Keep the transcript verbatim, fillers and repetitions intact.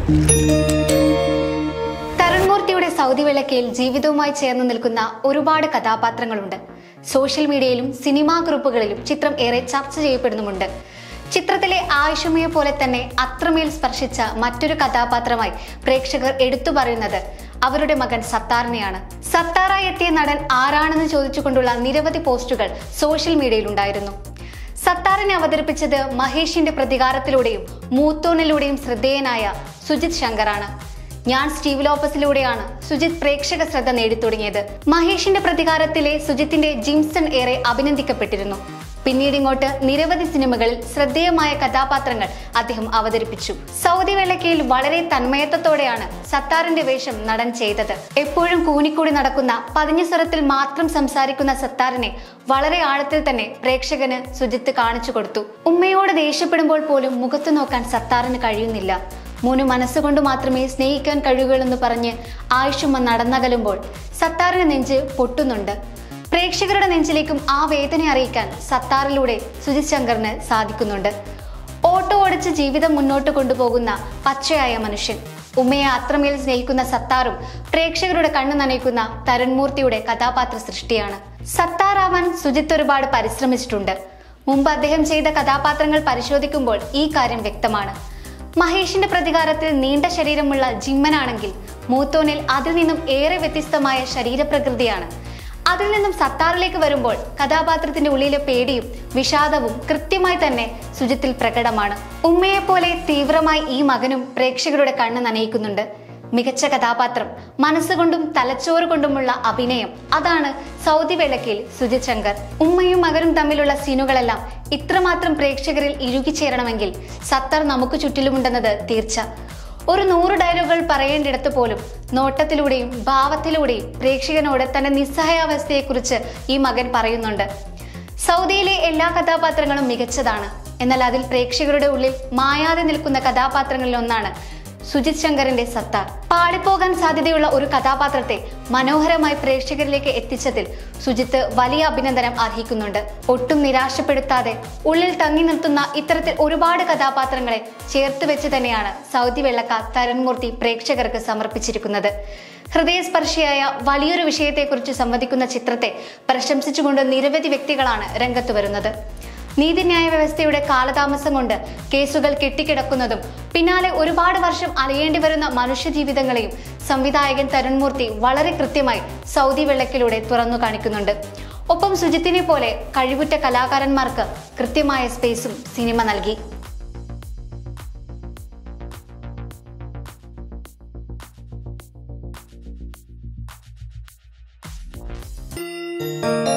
തരുൺമൂർത്തിയുടെ Saudi വെള്ളക്കയിൽ ജീവിതവുമായി ചേർന്ന് നിൽക്കുന്ന ഒരുപാട് കഥാപാത്രങ്ങളുണ്ട്. സോഷ്യൽ മീഡിയയിലും സിനിമാ ഗ്രൂപ്പുകളിലും ചിത്രം ഏറെ ചർച്ച ചെയ്യപ്പെടുന്നുമുണ്ട്. ചിത്രത്തിലെ ആയിഷമ്മയെ പോലെ തന്നെ അത്രമേൽ സ്പർശിച്ച മറ്റൊരു കഥാപാത്രമായി പ്രേക്ഷകർ എടുത്തു പറയുന്നത് അവരുടെ മകൻ സത്താറിനെയാണ്. സത്താറായി എത്തിയ നടൻ ആരാണെന്ന് ചോദിച്ചുകൊണ്ടുള്ള നിരവധി പോസ്റ്റുകൾ സോഷ്യൽ മീഡിയയിൽ ഉണ്ടായിരുന്നു. സത്താറിനെ അവതരിപ്പിച്ചത് മഹേഷിന്റെ പ്രതികാരത്തിലൂടെയും മൂത്തോണിലൂടെയും ശ്രദ്ധേയനായ സുജിത് ശങ്കറാണ്. ഞാൻ സ്റ്റീവ് ലോപ്പസിലൂടെയാണ് സുജിത് പ്രേക്ഷക ശ്രദ്ധ നേടിത്തുടങ്ങിയത്. മഹേഷിന്റെ പ്രതികാരത്തിലെ സുജിത്തിന്റെ ജിംസൺ ഏറെ അഭിനന്ദിക്കപ്പെട്ടിരുന്നു. പിന്നീട് ഇങ്ങോട്ട് നിരവധി സിനിമകളിൽ ശ്രദ്ധേയമായ കഥാപാത്രങ്ങൾ അദ്ദേഹം അവതരിപ്പിച്ചു. സൗദി വെള്ളക്കയിൽ വളരെ തന്മയത്വത്തോടെയാണ് സത്താറിന്റെ വേഷം നടൻ ചെയ്തത്. എപ്പോഴും കൂനിക്കൂടി നടക്കുന്ന പതിഞ്ഞ സ്വരത്തിൽ മാത്രം സംസാരിക്കുന്ന സത്താറിനെ വളരെ ആഴത്തിൽ തന്നെ പ്രേക്ഷകന് സുജിത്ത് കാണിച്ചു കൊടുത്തു. ഉമ്മയോട് ദേഷ്യപ്പെടുമ്പോൾ പോലും മുഖത്തു നോക്കാൻ സത്താറിന് കഴിയുന്നില്ല. മൂന്ന് മനസ്സുകൊണ്ട് മാത്രമേ സ്നേഹിക്കാൻ കഴിയുകയുള്ളെന്ന് പറഞ്ഞ് ആയിഷുമ്മ നടന്നകലുമ്പോൾ സത്താറിന് നെഞ്ച് പൊട്ടുന്നുണ്ട്. പ്രേക്ഷകരുടെ നെഞ്ചിലേക്കും ആ വേദന അറിയിക്കാൻ സത്താറിലൂടെ സുജിത് ശങ്കറിന് സാധിക്കുന്നുണ്ട്. ഓട്ടോ ഓടിച്ച് ജീവിതം മുന്നോട്ട് കൊണ്ടുപോകുന്ന പച്ചയായ മനുഷ്യൻ, ഉമ്മയെ അത്രമേൽ സ്നേഹിക്കുന്ന സത്താറും പ്രേക്ഷകരുടെ കണ്ണു നനയിക്കുന്ന തരുൺമൂർത്തിയുടെ കഥാപാത്ര സൃഷ്ടിയാണ്. സത്താറാവാൻ സുജിത്ത് ഒരുപാട് പരിശ്രമിച്ചിട്ടുണ്ട്. മുമ്പ് അദ്ദേഹം ചെയ്ത കഥാപാത്രങ്ങൾ പരിശോധിക്കുമ്പോൾ ഈ കാര്യം വ്യക്തമാണ്. മഹേഷിന്റെ പ്രതികാരത്തിൽ നീണ്ട ശരീരമുള്ള ജിമ്മനാണെങ്കിൽ മൂത്തോനിൽ അതിൽ നിന്നും ഏറെ വ്യത്യസ്തമായ ശരീരപ്രകൃതിയാണ്. അതിൽ നിന്നും സത്താറിലേക്ക് വരുമ്പോൾ കഥാപാത്രത്തിന്റെ ഉള്ളിലെ പേടിയും വിഷാദവും കൃത്യമായി തന്നെ സുജിത്തിൽ പ്രകടമാണ്. ഉമ്മയെപ്പോലെ തീവ്രമായി ഈ മകനും പ്രേക്ഷകരുടെ കണ്ണ് നനയിക്കുന്നുണ്ട്. മികച്ച കഥാപാത്രം, മനസ്സുകൊണ്ടും തലച്ചോറ് കൊണ്ടുമുള്ള അഭിനയം, അതാണ് സൗദി വെള്ളക്കയിൽ സുജിത് ശങ്കർ. ഉമ്മയും മകനും തമ്മിലുള്ള സീനുകളെല്ലാം ഇത്രമാത്രം പ്രേക്ഷകരിൽ ഇഴുകിച്ചേരണമെങ്കിൽ സത്താർ നമുക്ക് ചുറ്റിലുമുണ്ടെന്നത് തീർച്ച. ഒരു നൂറ് ഡയലോഗുകൾ പറയേണ്ടിടത്ത് പോലും നോട്ടത്തിലൂടെയും ഭാവത്തിലൂടെയും പ്രേക്ഷകനോട് തന്റെ നിസ്സഹായാവസ്ഥയെക്കുറിച്ച് ഈ മകൻ പറയുന്നുണ്ട്. സൗദിയിലെ എല്ലാ കഥാപാത്രങ്ങളും മികച്ചതാണ്. എന്നാൽ അതിൽ പ്രേക്ഷകരുടെ ഉള്ളിൽ മായാതെ നിൽക്കുന്ന കഥാപാത്രങ്ങളിൽ ഒന്നാണ് സുജിത് ശങ്കറിന്റെ സത്താർ. പാടിപ്പോകാൻ സാധ്യതയുള്ള ഒരു കഥാപാത്രത്തെ മനോഹരമായി പ്രേക്ഷകരിലേക്ക് എത്തിച്ചതിൽ സുജിത്ത് വലിയ അഭിനന്ദനം അർഹിക്കുന്നുണ്ട്. ഒട്ടും നിരാശപ്പെടുത്താതെ ഉള്ളിൽ തങ്ങി നിർത്തുന്ന ഇത്തരത്തിൽ ഒരുപാട് കഥാപാത്രങ്ങളെ ചേർത്ത് വെച്ച് തന്നെയാണ് സൗദി വെള്ളക്ക തരുൺമൂർത്തി പ്രേക്ഷകർക്ക് സമർപ്പിച്ചിരിക്കുന്നത്. ഹൃദയസ്പർശിയായ വലിയൊരു വിഷയത്തെക്കുറിച്ച് സംവദിക്കുന്ന ചിത്രത്തെ പ്രശംസിച്ചുകൊണ്ട് നിരവധി വ്യക്തികളാണ് രംഗത്ത് വരുന്നത്. നീതിന്യായ വ്യവസ്ഥയുടെ കാലതാമസം കൊണ്ട് കേസുകൾ കെട്ടിക്കിടക്കുന്നതും പിന്നാലെ ഒരുപാട് വർഷം അലയേണ്ടി വരുന്ന മനുഷ്യജീവിതങ്ങളെയും സംവിധായകൻ തരുൺമൂർത്തി വളരെ കൃത്യമായി സൗദി വെള്ളക്കിലൂടെ തുറന്നു കാണിക്കുന്നുണ്ട്. ഒപ്പം സുജിത്തിനെ പോലെ കഴിവുറ്റ കലാകാരന്മാർക്ക് കൃത്യമായ സ്പേസും സിനിമ നൽകി.